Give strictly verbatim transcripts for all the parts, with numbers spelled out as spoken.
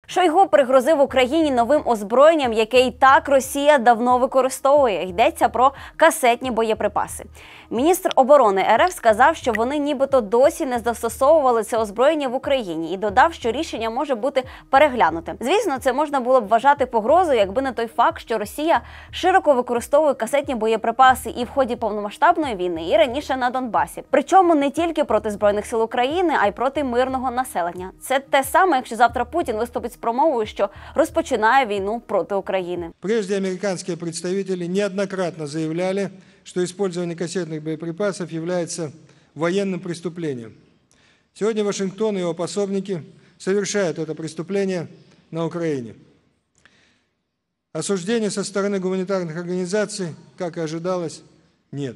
Шойгу пригрозив Україні новим озброєнням, яке і так Росія давно використовує. Йдеться про касетні боєприпаси. Міністр оборони РФ сказав, що вони нібито досі не застосовували це озброєння в Україні і додав, що рішення може бути переглянутим. Звісно, це можна було б вважати погрозою, якби не той факт, що Росія широко використовує касетні боєприпаси і в ході повномасштабної війни, і раніше на Донбасі. Причому не тільки проти Збройних сил України, а й проти мирного населення. Це те саме, якщо завтра Путін виступить з промовою, що розпочинає війну проти України. Прежде американские представители неоднократно заявляли, что использование кассетных боеприпасов является военным преступлением. Сегодня Вашингтон и его пособники совершают это преступление на Украине. Осуждения со стороны гуманитарных организаций, как и ожидалось, нет.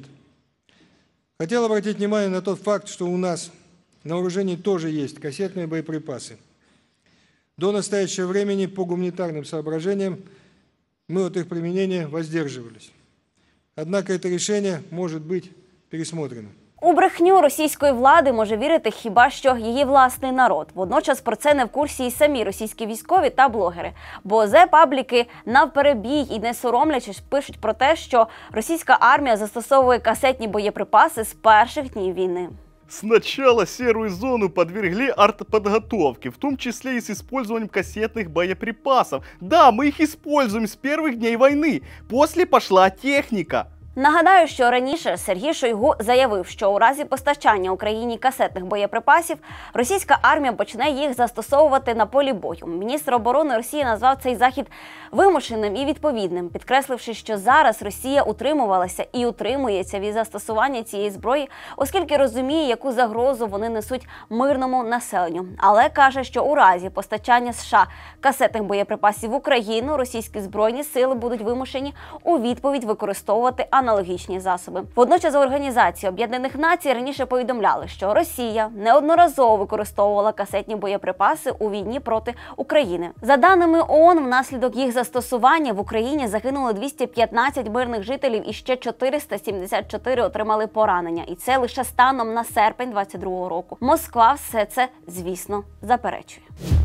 Хотел обратить внимание на тот факт, что у нас на вооружении тоже есть кассетные боеприпасы. До настоящего времени по гуманитарным соображениям мы от их применения воздерживались. Однако это решение может быть пересмотрено. У брехню російської влади може вірити хіба що її власний народ. Водночас про це не в курсі і самі російські військові та блогери. Бо зе-пабліки навперебій і не соромлячись пишуть про те, що російська армія застосовує касетні боєприпаси з перших днів війни. Сначала серую зону подвергли артподготовке, в том числе и с использованием кассетных боеприпасов. Да, мы их используем с первых дней войны. После пошла техника. Нагадаю, що раніше Сергій Шойгу заявив, що у разі постачання Україні касетних боєприпасів російська армія почне їх застосовувати на полі бою. Міністр оборони Росії назвав цей захід вимушеним і відповідним, підкресливши, що зараз Росія утримувалася і утримується від застосування цієї зброї, оскільки розуміє, яку загрозу вони несуть мирному населенню. Але каже, що у разі постачання США касетних боєприпасів в Україну російські збройні сили будуть вимушені у відповідь використовувати аналогічні засоби. Водночас Організація Об'єднаних Націй раніше повідомляли, що Росія неодноразово використовувала касетні боєприпаси у війні проти України. За даними ООН, внаслідок їх застосування в Україні загинули двісті п'ятнадцять мирних жителів і ще чотириста сімдесят чотири отримали поранення. І це лише станом на серпень двадцять другого року. Москва все це, звісно, заперечує.